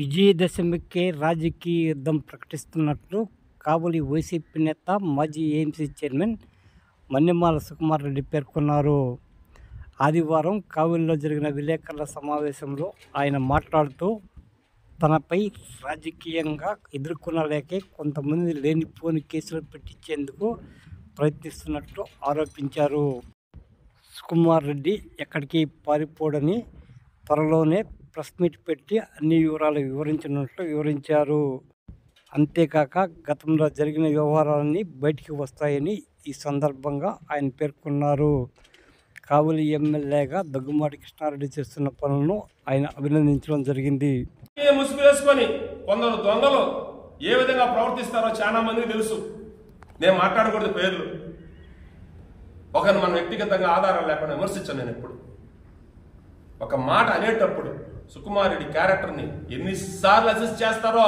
విజయదశమికే రాజకీయ యుద్ధం ప్రకటిస్తున్నట్లు కాబూలి వైసీపీ నేత, మాజీ ఏఎంసీ చైర్మన్ మన్నెమాల సుకుమార్ రెడ్డి పేర్కొన్నారు. ఆదివారం కావలిలో జరిగిన విలేకరుల సమావేశంలో ఆయన మాట్లాడుతూ, తనపై రాజకీయంగా ఎదుర్కొనలేకే కొంతమంది లేనిపోని కేసులు పెట్టించేందుకు ప్రయత్నిస్తున్నట్లు ఆరోపించారు. సుకుమార్ రెడ్డి ఎక్కడికి పారిపోడని త్వరలోనే ప్రెస్ మీట్ పెట్టి అన్ని వివరాలు వివరించారు. అంతేకాక గతంలో జరిగిన వ్యవహారాలన్నీ బయటికి వస్తాయని ఈ సందర్భంగా ఆయన పేర్కొన్నారు. కావలి ఎమ్మెల్యేగా దగ్గుమాటి కృష్ణారెడ్డి చేస్తున్న పనులను ఆయన అభినందించడం జరిగింది. ముసుగు వేసుకొని కొందరు దొంగలు ఏ విధంగా ప్రవర్తిస్తారో చాలా మందికి తెలుసు. నేను మాట్లాడకూడదు పేర్లు. ఒకరిని మనం వ్యక్తిగతంగా ఆధారం లేకుండా విమర్శించాను. నేను ఎప్పుడు ఒక మాట అనేటప్పుడు సుకుమార్ రెడ్డి క్యారెక్టర్ని ఎన్నిసార్లు అసెస్ చేస్తారో,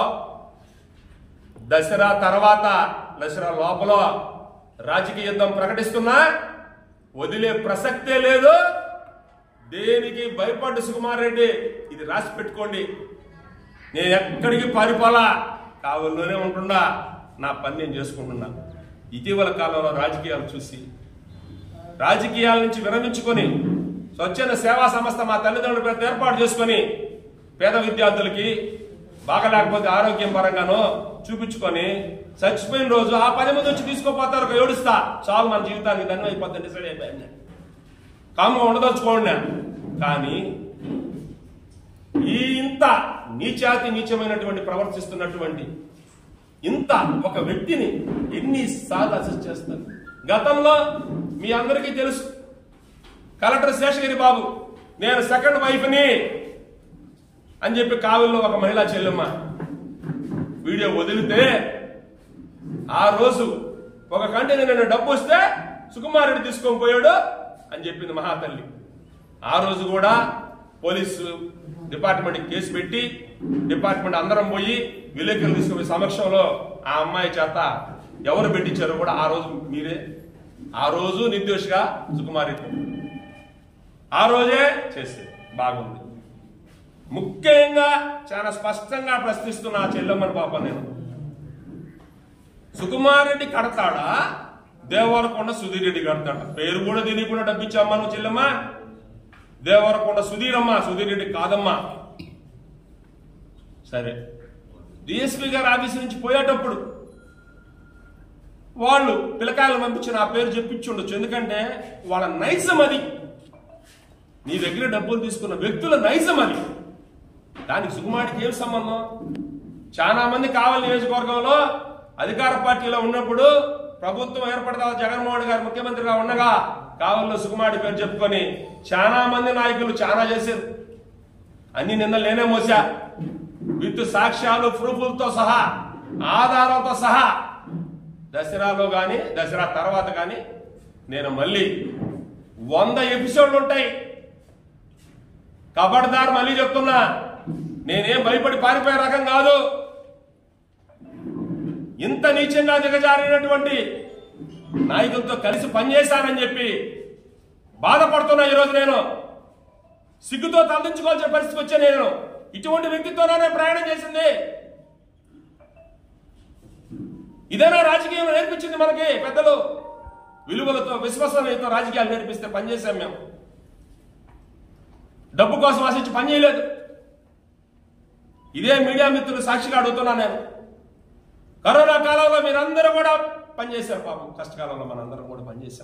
దసరా తర్వాత దసరా లోపల రాజకీయ యుద్ధం ప్రకటిస్తున్నా వదిలే ప్రసక్తే లేదు. దేనికి భయపడ్డు సుకుమార్ రెడ్డి, ఇది రాసి పెట్టుకోండి. నేను ఎక్కడికి పారిపోలా, కావలిలోనే ఉంటున్నా, నా పని నేను చేసుకుంటున్నా. ఇటీవల కాలంలో రాజకీయాలు చూసి రాజకీయాల నుంచి విరమించుకొని స్వచ్ఛంద సేవా సంస్థ మా తల్లిదండ్రుల పేరుతో ఏర్పాటు చేసుకొని పేద విద్యార్థులకి బాగలేకపోతే ఆరోగ్యం పరంగానో చూపించుకొని చచ్చిపోయిన రోజు ఆ 10 మంది వచ్చి తీసుకోపోతారు, ఏడుస్తా చాలు మన జీవితానికి ధన్యం అయిపోద్ది డిసైడ్ అయిపోయింది. కామ్గా ఉండదలుచుకోండి. కానీ ఈ ఇంత నీచమైనటువంటి ప్రవర్తిస్తున్నటువంటి ఇంత ఒక వ్యక్తిని ఎన్నిసార్లు అసెస్ చేస్తారు. గతంలో మీ అందరికీ తెలుసు, కలెక్టర్ శేషగిరి బాబు నేను సెకండ్ వైఫ్ని అని చెప్పి కావలిలో ఒక మహిళా చెల్లెమ్మ వీడియో వదిలితే ఆ రోజు ఒక కంటైనర్ నేను డబ్బు వస్తే సుకుమార్ రెడ్డి తీసుకొని పోయాడు అని చెప్పింది మహాతల్లి. ఆ రోజు కూడా పోలీసు డిపార్ట్మెంట్కి కేసు పెట్టి డిపార్ట్మెంట్ అందరం పోయి విలేకరులు తీసుకుపోయే సమక్షంలో ఆ అమ్మాయి చేత ఎవరు పెట్టించారో కూడా ఆ రోజు మీరే. ఆ రోజు నిర్దోషిగా సుకుమార్ రెడ్డి ఆ రోజే చేసేది. బాగుంది. ముఖ్యంగా చాలా స్పష్టంగా ప్రశ్నిస్తున్న ఆ చెల్లెమ్మని పాప, నేను సుకుమార్ రెడ్డి కడతాడా, దేవరకొండ సుధీర్ రెడ్డి కడతాడా? పేరు కూడా తెలియకుండా డబ్బిచ్చామ్మా నువ్వు చెల్లెమ్మ. దేవరకొండ సుధీరమ్మ, సుధీర్ రెడ్డి కాదమ్మా. సరే, డిఎస్పీ గారు ఆఫీస్ నుంచి పోయేటప్పుడు వాళ్ళు పిల్లకాయలను పంపించి నా పేరు చెప్పించుండొచ్చు. ఎందుకంటే వాళ్ళ నైజం అది, నీ దగ్గర డబ్బులు తీసుకున్న వ్యక్తుల నైజం అది. దానికి సుకుమార్కి ఏం సంబంధం? చాలా మంది కావలి నియోజకవర్గంలో అధికార పార్టీలో ఉన్నప్పుడు ప్రభుత్వం ఏర్పడతా జగన్మోహన్ గారు ముఖ్యమంత్రిగా ఉండగా కావలిలో సుకుమార్ పేరు చెప్పుకొని చాలా మంది నాయకులు చాలా చేశారు. అన్ని నిందలు నేనే మోసా, విత్ సాక్ష్యాలు, ప్రూఫ్లతో సహా, ఆధారాలతో సహా. దసరాలో కానీ దసరా తర్వాత కానీ నేను మళ్ళీ 100 ఎపిసోడ్లు ఉంటాయి. కబడ్దార్ మళ్ళీ చెప్తున్నా, నేనేం భయపడి పారిపోయే రకం కాదు. ఇంత నీచంగా దిగజారినటువంటి నాయకులతో కలిసి పనిచేశానని చెప్పి బాధపడుతున్నా. ఈరోజు నేను సిగ్గుతో తలదించుకోవాల్సిన పరిస్థితికి వచ్చా. నేను ఇటువంటి వ్యక్తితోనే ప్రయాణం చేసింది. ఇదేనా రాజకీయం నేర్పించింది మనకి పెద్దలు? విలువలతో, విశ్వసనీయతో రాజకీయాలు నేర్పిస్తే పనిచేసాం మేము. డబ్బు కోసం ఆశించి పని చేయలేదు. ఇదే మీడియా మిత్రులు సాక్షిగా అడుగుతున్నా నేను. కరోనా కాలంలో మీరందరూ కూడా పనిచేశారు. పాపం కష్టకాలంలో మనందరం కూడా పనిచేశాం.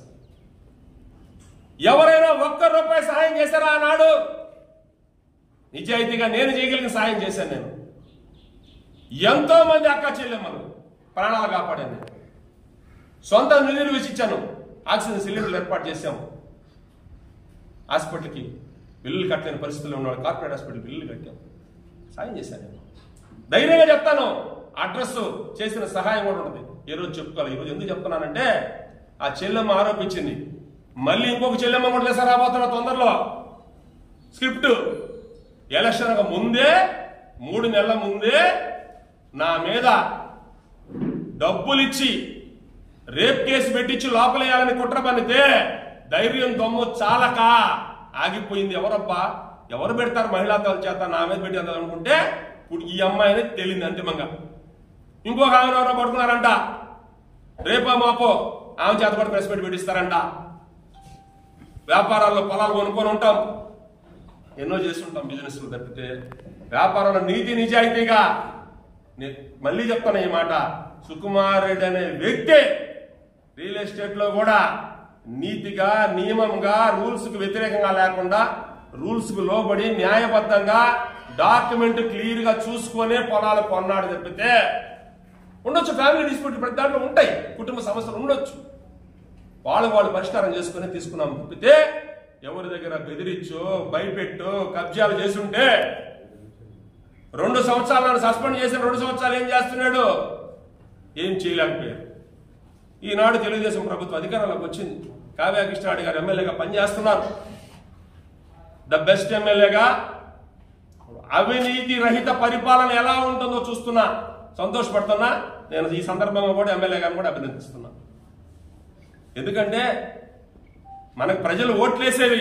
ఎవరైనా ₹1 సహాయం చేశారా ఆనాడు? నిజాయితీగా నేను చేయగలిగిన సహాయం చేశాను. నేను ఎంతో మంది అక్క చెల్లెమ్మలు ప్రాణాలు కాపాడాను. సొంత నిధులు వేసిచ్చాను. ఆక్సిజన్ సిలిండర్లు ఏర్పాటు చేశాము. హాస్పిటల్కి బిల్లులు కట్టలేని పరిస్థితుల్లో ఉన్నవాడు కార్పొరేట్ హాస్పిటల్ బిల్లులు కట్టాము. సాయం చేశాను. నేను ధైర్యంగా చెప్తాను. అడ్రస్ చేసిన సహాయం కూడా ఉంటుంది. ఏ రోజు చెప్పుకోవాలి. ఈరోజు ఎందుకు చెప్తున్నానంటే, ఆ చెల్లెమ్మ ఆరోపించింది. మళ్ళీ ఇంకొక చెల్లెమ్మ కూడా చేశారు రాబోతున్న తొందరలో. స్క్రిప్ట్ ఎలక్షన్ ముందే 3 నెలల ముందే నా మీద డబ్బులిచ్చి రేప్ కేసు పెట్టించి లోపలేయాలని కుట్ర పనితే ధైర్యం దొమ్ము చాలక ఆగిపోయింది. ఎవరబ్బా, ఎవరు పెడతారు మహిళా చేత నా మీద పెట్టి అనుకుంటే ఇప్పుడు ఈ అమ్మాయిని తేలింది అంతిమంగా. ఇంకొక ఆమె ఎవరో పడుకున్నారంట, రేపో మాపో ఆమె చేత కూడా ప్రెస్ మీట్ పెట్టిస్తారంట. వ్యాపారాల్లో పొలాలు కొనుక్కొని ఉంటాం, ఎన్నో చేస్తుంటాం బిజినెస్లు తప్పితే వ్యాపారంలో నీతి నిజాయితీగా. మళ్ళీ చెప్తాను ఈ మాట, సుకుమార్ రెడ్డి అనే వ్యక్తి రియల్ ఎస్టేట్ లో కూడా నీతిగా, నియమంగా, రూల్స్ కు వ్యతిరేకంగా లేకుండా రూల్స్ కు లోబడి న్యాయబద్ధంగా డాక్యుమెంట్ క్లియర్ గా చూసుకునే పొలాలు కొన్నాడు తప్పితే. ఉండొచ్చు ఫ్యామిలీ డిస్ప్యూట్ ప్రతి దాంట్లో ఉంటాయి, కుటుంబ సమస్యలు ఉండొచ్చు, వాళ్ళు పరిష్కారం చేసుకుని తీసుకున్నాం తప్పితే ఎవరి దగ్గర బెదిరించో భయపెట్టో కబ్జాలు చేసి ఉంటే 2 సంవత్సరాలను సస్పెండ్ చేసిన 2 సంవత్సరాలు ఏం చేస్తున్నాడు? ఏం చేయలేకపోయారు. ఈనాడు తెలుగుదేశం ప్రభుత్వం అధికారంలోకి వచ్చింది, కావ్య కృష్ణారెడ్డి గారు ఎమ్మెల్యేగా పనిచేస్తున్నారు. ద బెస్ట్ ఎమ్మెల్యేగా అవినీతి రహిత పరిపాలన ఎలా ఉంటుందో చూస్తున్నా, సంతోషపడుతున్నా. నేను ఈ సందర్భంగా కూడా ఎమ్మెల్యే గారిని కూడా అభినందిస్తున్నా. ఎందుకంటే మనకు ప్రజలు ఓట్లేసేవి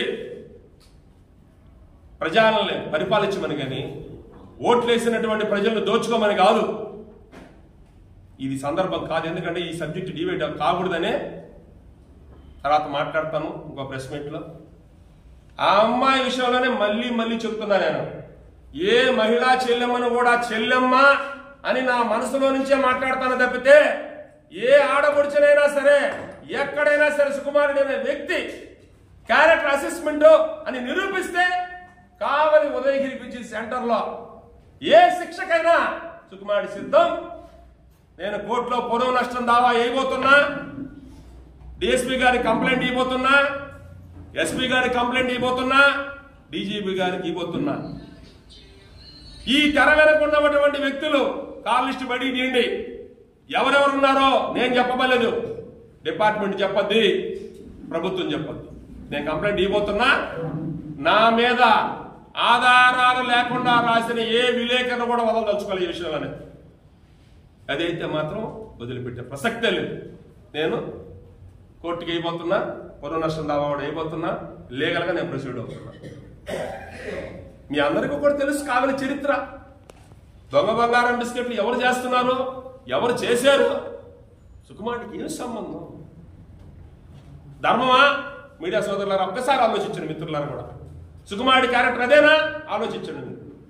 ప్రజల్ని పరిపాలించమని, కానీ ఓట్లేసినటువంటి ప్రజలను దోచుకోమని కాదు. ఇది సందర్భం కాదు. ఎందుకంటే ఈ సబ్జెక్ట్ డిబేట్ కాకూడదనే తర్వాత మాట్లాడతాను ఇంకో ప్రెస్ మీట్ లో. ఆ అమ్మాయి విషయంలోనే మళ్ళీ చెప్తున్నా నేను, ఏ మహిళా చెల్లెమ్మను కూడా చెల్లెమ్మ అని నా మనసులో నుంచే మాట్లాడతాను తప్పితే ఏ ఆడపడుచునైనా సరే ఎక్కడైనా సరే సుకుమారుడు అనే వ్యక్తి క్యారెక్టర్ అసెస్మెంట్ అని నిరూపిస్తే కావలి ఉదయగిరి పిచ్చి సెంటర్ లో ఏ శిక్షకైనా సుకుమారుడు సిద్ధం. నేను కోర్టులో పొడవు నష్టం దావా వేయబోతున్నా, డిఎస్పీ గారికి కంప్లైంట్ ఇవ్వబోతున్నా, ఎస్పీ గారికి కంప్లైంట్ ఇవ్వబోతున్నా, డీజీపీ గారికి ఇవ్వబోతున్నా. ఈ తెర వెనకున్నటువంటి వ్యక్తులు కాల్ లిస్ట్ బయటికి తీయండి. ఎవరెవరున్నారో నేను చెప్పబలేదు, డిపార్ట్మెంట్ చెప్పద్ది, ప్రభుత్వం చెప్పద్దు. నేను కంప్లైంట్ ఇవ్వబోతున్నా. నా మీద ఆధారాలు లేకుండా రాసిన ఏ విలేకరులు కూడా వదలదలుచుకోవాలి ఈ విషయంలోనే. అదైతే మాత్రం వదిలిపెట్టే ప్రసక్తే లేదు. నేను కోర్టుకి అయిపోతున్నా, పొరుగు నష్టం దావా కూడా అయిపోతున్నా, లీగల్గా నేను ప్రొసీడ్ అవుతున్నా. మీ అందరికీ కూడా తెలుసు కావలి చరిత్ర. దొంగ బంగారం బిస్కెట్లు ఎవరు చేస్తున్నారు, ఎవరు చేశారు, సుకుమారుడికి ఏం సంబంధం? ధర్మమా? మీడియా సోదరులారా ఒక్కసారి ఆలోచించండి, మిత్రులారా కూడా. సుకుమారుడి క్యారెక్టర్ అదేనా? ఆలోచించండి.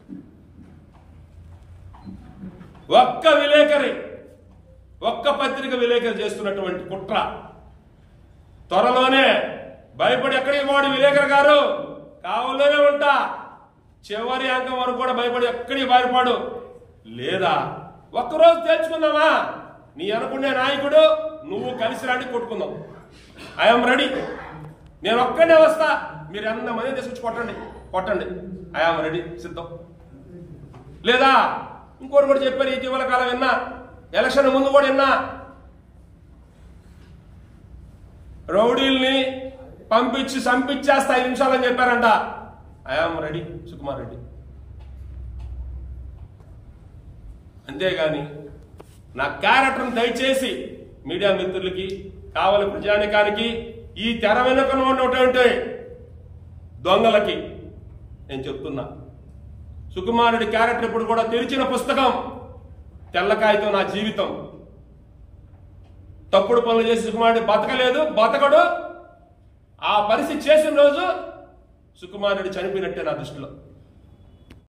ఒక్క విలేకరి, ఒక్క పత్రిక విలేకరి చేస్తున్నటువంటి కుట్ర త్వరలోనే భయపడి ఎక్కడికి పోడు విలేకరు గారు, కావులోనే ఉంటా, చివరి అంకం వరకు కూడా భయపడి ఎక్కడికి బయటపడు. లేదా ఒక్కరోజు తేల్చుకుందామా, నీ అనుకునే నాయకుడు నువ్వు కలిసి రాడి కొట్టుకుందాం. I'm ready. నేను ఒక్కడే వస్తా, మీరు ఎంతమంది తీసుకొచ్చి కొట్టండి. ఐఎమ్ రెడీ, సిద్ధం. లేదా ఇంకోటి కూడా చెప్పారు ఇటీవల కాలం విన్నా, ఎలక్షన్ ముందు కూడా విన్నా, రౌడీల్ని పంపించి చంపించేస్తా 5 నిమిషాలని చెప్పారంట. I'm ready, Sukumar Reddy. అంతేగాని నా క్యారెక్టర్ని దయచేసి మీడియా మిత్రులకి, కావలి ప్రజానికానికి, ఈ తెర వెనుకన ఉన్నటువంటి దొంగలకి నేను చెప్తున్నా, సుకుమారుడి క్యారెక్టర్ ఇప్పుడు కూడా తెరిచిన పుస్తకం, తెల్లకాయతో నా జీవితం. తప్పుడు పనులు చేసి సుకుమారుడు బతకలేదు, బతకడు. ఆ పరిస్థితి చేసిన రోజు సుకుమారుడు చనిపోయినట్టే నా దృష్టిలో.